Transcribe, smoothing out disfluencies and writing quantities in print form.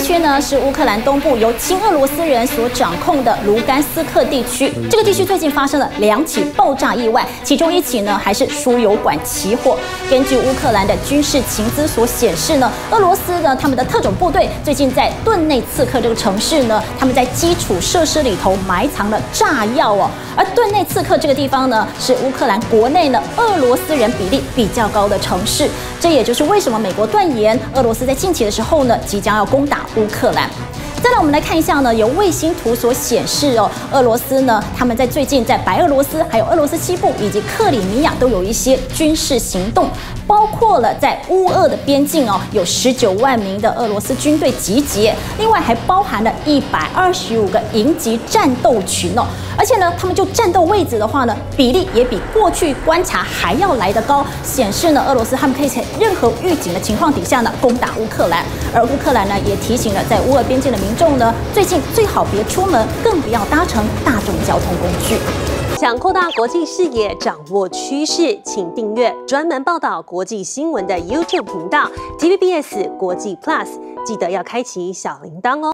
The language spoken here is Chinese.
地区呢是乌克兰东部由亲俄罗斯人所掌控的卢甘斯克地区。这个地区最近发生了2起爆炸意外，其中1起呢还是输油管起火。根据乌克兰的军事情资所显示呢，俄罗斯呢他们的特种部队最近在顿内茨克这个城市呢，他们在基础设施里头埋藏了炸药哦。而顿内茨克这个地方呢，是乌克兰国内呢俄罗斯人比例比较高的城市，这也就是为什么美国断言俄罗斯在近期的时候呢，即将要攻打乌克兰。再来，我们来看一下呢，有卫星图所显示哦，俄罗斯呢，他们在最近在白俄罗斯、还有俄罗斯西部以及克里米亚都有一些军事行动，包括了在乌俄的边境哦，有19万名的俄罗斯军队集结，另外还包含了125个营级战斗群哦，而且呢，他们就战斗位置的话呢，比例也比过去观察还要来得高，显示呢，俄罗斯他们可以在任何预警的情况底下呢，攻打乌克兰，而乌克兰呢也提醒了在乌俄边境的民众呢，最近最好别出门，更不要搭乘大众交通工具。 想扩大国际视野，掌握趋势，请订阅专门报道国际新闻的 YouTube 频道 TVBS 国际 Plus， 记得要开启小铃铛哦。